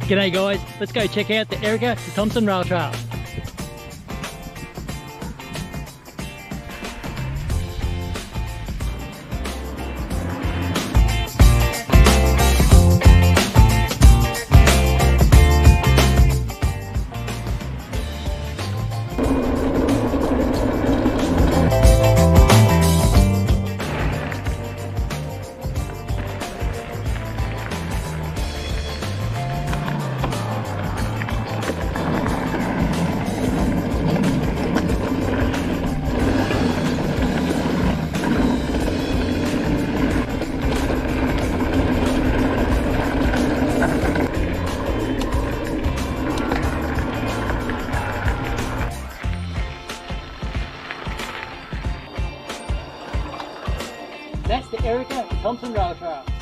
G'day guys, let's go check out the Erica to Thomson Rail Trail. That's the Erica to Thomson Rail Trail.